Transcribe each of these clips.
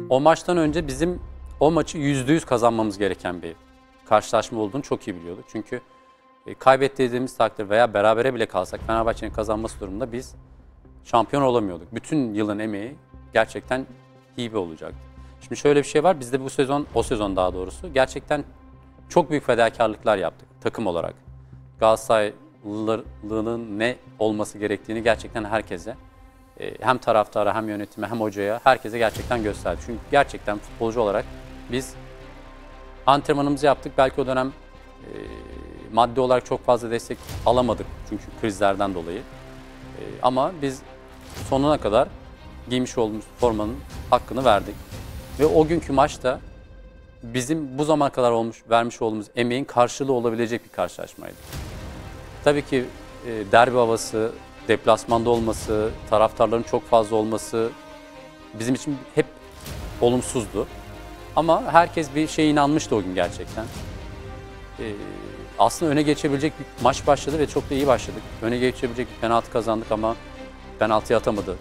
O maçtan önce bizim o maçı %100 kazanmamız gereken bir karşılaşma olduğunu çok iyi biliyorduk. Çünkü kaybettiğimiz takdirde veya berabere bile kalsak Fenerbahçe'nin kazanması durumunda biz şampiyon olamıyorduk. Bütün yılın emeği gerçekten hibe olacaktı. Şimdi şöyle bir şey var, biz de bu sezon, o sezon daha doğrusu gerçekten çok büyük fedakarlıklar yaptık takım olarak. Galatasaraylılığının ne olması gerektiğini gerçekten herkese, hem taraftara hem yönetime hem hocaya, herkese gerçekten gösterdi. Çünkü gerçekten futbolcu olarak biz antrenmanımızı yaptık. Belki o dönem maddi olarak çok fazla destek alamadık çünkü krizlerden dolayı. Ama biz sonuna kadar giymiş olduğumuz formanın hakkını verdik. Ve o günkü maçta bizim bu zamana kadar vermiş olduğumuz emeğin karşılığı olabilecek bir karşılaşmaydı. Tabii ki derbi havası, deplasmanda olması, taraftarların çok fazla olması bizim için hep olumsuzdu. Ama herkes bir şeye inanmıştı o gün gerçekten. Aslında öne geçebilecek bir maç başladı ve çok da iyi başladık. Öne geçebilecek bir penaltı kazandık ama penaltıyı atamadı.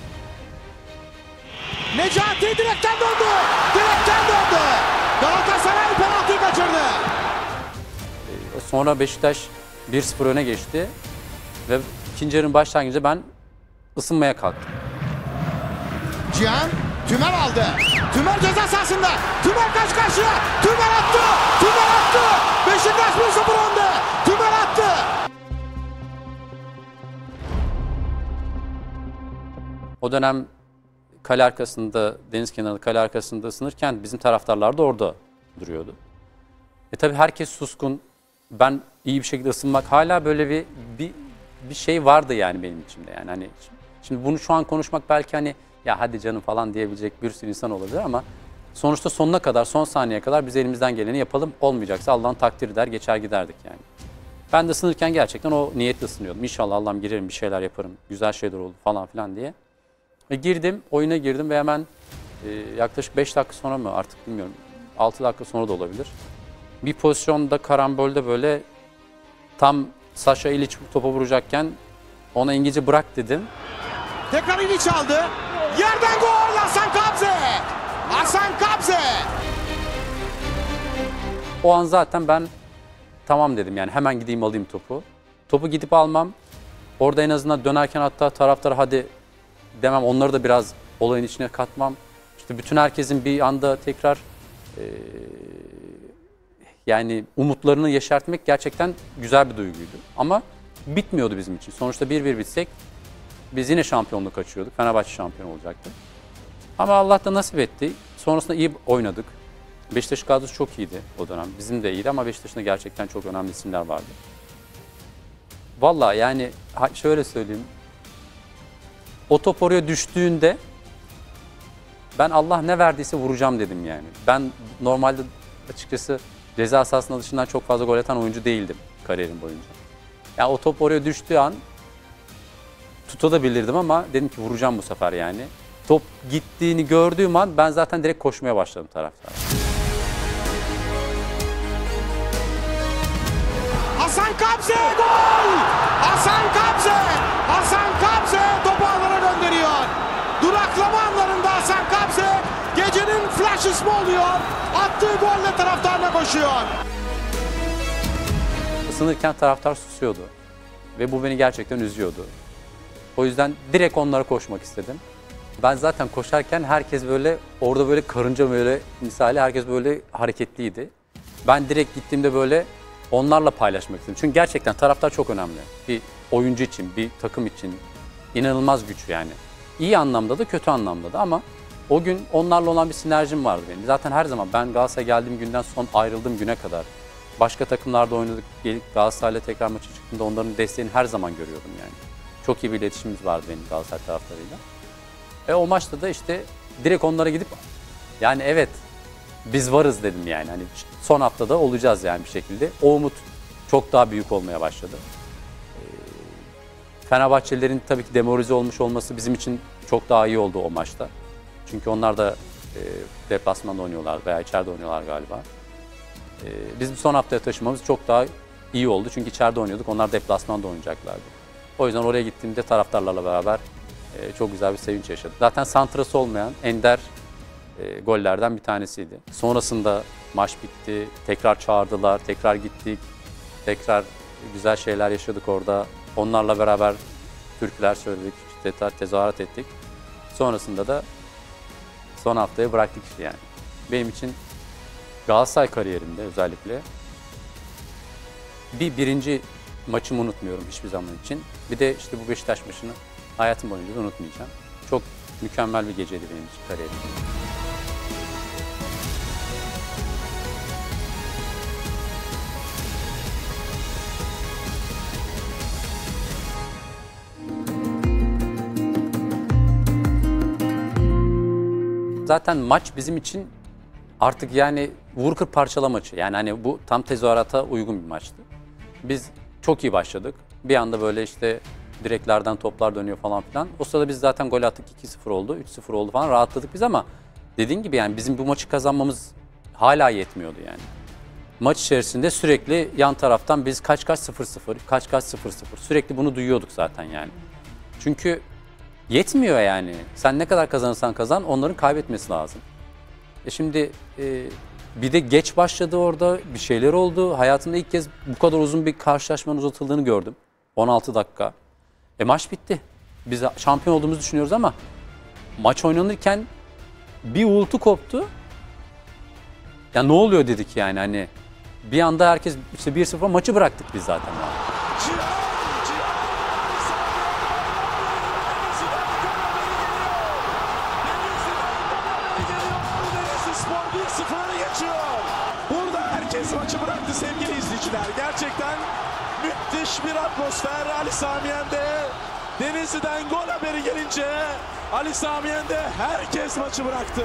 Necati direkten döndü. Direkten döndü. Galatasaray penaltıyı kaçırdı. Sonra Beşiktaş 1-0 öne geçti ve ikinci yarının başlangıcında ben ısınmaya kalktım. Cihan Tümer aldı. Tümer ceza sahasında. Tümer karşı karşıya. Tümer attı. Tümer attı. Beşiktaş 1-0 önde. Tümer attı. O dönem kale arkasında, deniz kenarında kale arkasında ısınırken bizim taraftarlar da orada duruyordu. Tabii herkes suskun. Ben iyi bir şekilde ısınmak, hala böyle bir şey vardı yani benim içimde. Yani hani şimdi bunu şu an konuşmak belki hani ya hadi canım falan diyebilecek bir sürü insan olabilir ama sonuçta sonuna kadar, son saniyeye kadar biz elimizden geleni yapalım. Olmayacaksa Allah'ın takdiri der, geçer giderdik yani. Ben de ısınırken gerçekten o niyetle ısınıyordum. İnşallah Allah'ım girerim, bir şeyler yaparım, güzel şeyler olur falan filan diye. Girdim, oyuna girdim ve hemen yaklaşık 5 dakika sonra mı artık bilmiyorum, 6 dakika sonra da olabilir. Bir pozisyonda karambolde böyle tam Saša Ilić topa vuracakken ona İngilizce bırak dedim. Tekrar Ilić aldı. Yerden gol Hasan Kabze. Hasan Kabze. O an zaten ben tamam dedim yani, hemen gideyim alayım topu. Topu gidip almam. Orada en azından dönerken hatta taraftara hadi demem, onları da biraz olayın içine katmam. İşte bütün herkesin bir anda tekrar yani umutlarını yeşertmek gerçekten güzel bir duyguydu. Ama bitmiyordu bizim için. Sonuçta 1-1 bitsek biz yine şampiyonluk kaçırıyorduk. Fenerbahçe şampiyon olacaktı. Ama Allah da nasip etti. Sonrasında iyi oynadık. Beşiktaş kadrosu çok iyiydi o dönem. Bizim de iyiydi ama Beşiktaş'ta gerçekten çok önemli isimler vardı. Vallahi yani şöyle söyleyeyim. O top oraya düştüğünde ben Allah ne verdiyse vuracağım dedim yani. Ben normalde açıkçası ceza sahasının dışından çok fazla gol atan oyuncu değildim kariyerim boyunca. Yani o top oraya düştüğü an tutabilirdim ama dedim ki vuracağım bu sefer yani. Top gittiğini gördüğüm an ben zaten direkt koşmaya başladım taraftara. Hasan Kabze gol! Hasan Kabze! Hasan Kabze topu ağlara gönderiyor. Duraklama anlarında Hasan Kabze gecenin flash ismi oluyor. Attığı golle taraftarına koşuyor. Isınırken taraftar susuyordu ve bu beni gerçekten üzüyordu. O yüzden direkt onlara koşmak istedim. Ben zaten koşarken herkes böyle orada böyle karınca böyle misali herkes böyle hareketliydi. Ben direkt gittiğimde böyle onlarla paylaşmak istedim. Çünkü gerçekten taraftar çok önemli. Bir oyuncu için, bir takım için inanılmaz güç yani. İyi anlamda da kötü anlamda da ama o gün onlarla olan bir sinerjim vardı benim. Zaten her zaman ben Galatasaray'a geldiğim günden son ayrıldığım güne kadar başka takımlarda oynadık. Gelip Galatasaray'la tekrar maça çıktığımda onların desteğini her zaman görüyordum yani. Çok iyi bir iletişimimiz vardı benim Galatasaray taraftarıyla. O maçta da işte direkt onlara gidip yani evet biz varız dedim yani. Hani son haftada olacağız yani bir şekilde. O umut çok daha büyük olmaya başladı. Fenerbahçelilerin tabii ki demoralize olmuş olması bizim için çok daha iyi oldu o maçta. Çünkü onlar da deplasmanda oynuyorlar veya içeride oynuyorlar galiba. Bizim son haftaya taşımamız çok daha iyi oldu. Çünkü içeride oynuyorduk, onlar deplasmanda oynayacaklardı. O yüzden oraya gittiğimde taraftarlarla beraber çok güzel bir sevinç yaşadık. Zaten santrası olmayan ender gollerden bir tanesiydi. Sonrasında maç bitti, tekrar çağırdılar, tekrar gittik, tekrar güzel şeyler yaşadık orada. Onlarla beraber türküler söyledik, işte tezahürat ettik. Sonrasında da son haftaya bıraktık işte yani. Benim için Galatasaray kariyerimde özellikle birinci maçımı unutmuyorum hiçbir zaman için. Bir de işte bu Beşiktaş maçını hayatım boyunca da unutmayacağım. Çok mükemmel bir geceydi benim için kariyerimde. Zaten maç bizim için artık yani vur kır parçala maçı. Yani hani bu tam tezahürata uygun bir maçtı. Biz çok iyi başladık. Bir anda böyle işte direklerden toplar dönüyor falan filan. O sırada biz zaten gol attık, 2-0 oldu, 3-0 oldu falan, rahatladık biz ama dediğin gibi yani bizim bu maçı kazanmamız hala yetmiyordu yani. Maç içerisinde sürekli yan taraftan biz kaç 0-0, kaç 0-0 sürekli bunu duyuyorduk zaten yani. Çünkü yetmiyor yani. Sen ne kadar kazanırsan kazan, onların kaybetmesi lazım. Şimdi bir de geç başladı orada, bir şeyler oldu. Hayatımda ilk kez bu kadar uzun bir karşılaşmanın uzatıldığını gördüm. 16 dakika. Maç bitti. Biz şampiyon olduğumuzu düşünüyoruz ama maç oynanırken bir uğultu koptu. Ya ne oluyor dedik yani hani. Bir anda herkes işte 1-0 maçı bıraktık biz zaten. Burada herkes maçı bıraktı sevgili izleyiciler. Gerçekten müthiş bir atmosfer Ali Sami Yen'de. Denizli'den gol haberi gelince Ali Sami Yen'de herkes maçı bıraktı.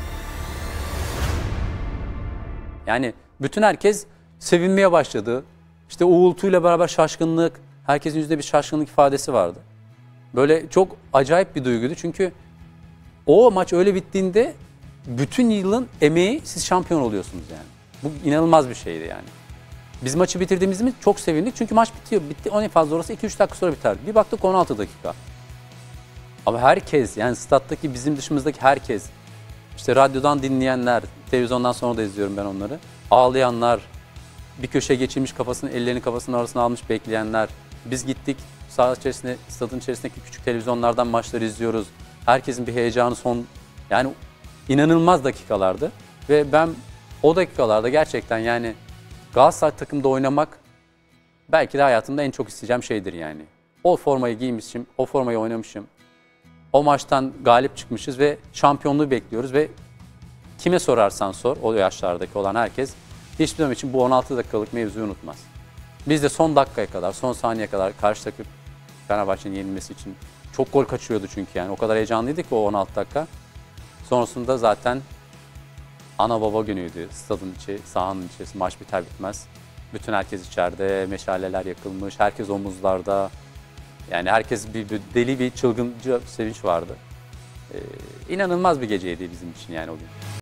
Yani bütün herkes sevinmeye başladı. İşte uğultuyla beraber şaşkınlık, herkesin yüzünde bir şaşkınlık ifadesi vardı. Böyle çok acayip bir duyguydu çünkü o maç öyle bittiğinde bütün yılın emeği, siz şampiyon oluyorsunuz yani. Bu inanılmaz bir şeydi yani. Biz maçı bitirdiğimizde çok sevindik çünkü maç bitiyor. Bitti, en fazla orası 2-3 dakika sonra biter. Bir baktık 16 dakika. Ama herkes, yani stattaki bizim dışımızdaki herkes, işte radyodan dinleyenler, televizyondan sonra da izliyorum ben onları. Ağlayanlar, bir köşeye geçirmiş kafasını, ellerini kafasının arasına almış bekleyenler. Biz gittik saha içerisinde, stadın içerisindeki küçük televizyonlardan maçları izliyoruz. Herkesin bir heyecanı yani inanılmaz dakikalardı. Ve ben o dakikalarda gerçekten yani Galatasaray takımda oynamak belki de hayatımda en çok isteyeceğim şeydir yani. O formayı giymişim, o formayı oynamışım. O maçtan galip çıkmışız ve şampiyonluğu bekliyoruz ve kime sorarsan sor, o yaşlardaki olan herkes hiçbir zaman için bu 16 dakikalık mevzuyu unutmaz. Biz de son dakikaya kadar, son saniyeye kadar karşı takım Fenerbahçe'nin yenilmesi için çok gol kaçırıyordu çünkü yani. O kadar heyecanlıydı ki o 16 dakika. Sonrasında zaten ana baba günüydü. Stadın içi, sahanın içi, maç biter bitmez. Bütün herkes içeride, meşaleler yakılmış, herkes omuzlarda. Yani herkes bir deli bir çılgınca sevinç vardı. İnanılmaz bir geceydi bizim için yani o gün.